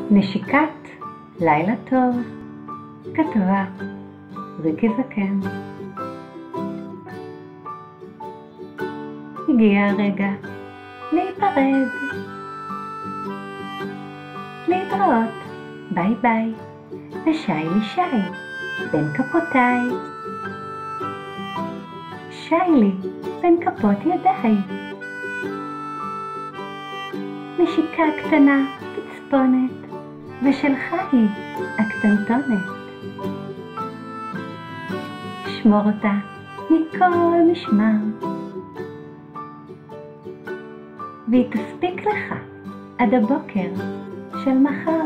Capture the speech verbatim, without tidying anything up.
נשיקת לילה טוב, כתבה ריקי זקן. הגיע הרגע להיפרד. להתראות, ביי ביי, ושי לשי, בין כפותיי. שי לי, בין כפות ידיי. נשיקה קטנה בצפונת, ושלך היא הקטנטונת. שמור אותה מכל משמר, והיא תספיק לך עד הבוקר של מחר.